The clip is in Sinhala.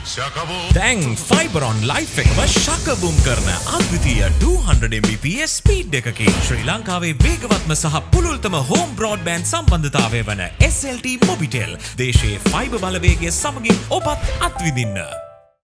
Shakaboom. දැන් Fibre on life එකම Shakaboom කරන අද්විතීය 200 Mbps ස්පීඩ් එකකින් ශ්‍රී ලංකාවේ වේගවත්ම සහ පුළුල්තම හෝම් බ්‍රෝඩ්බෑන්ඩ් සම්බන්ධතාවය වන SLTMobitel දේශයේ ෆයිබර් බලවේගය සමගින් ඔබත් අත්විඳින්න.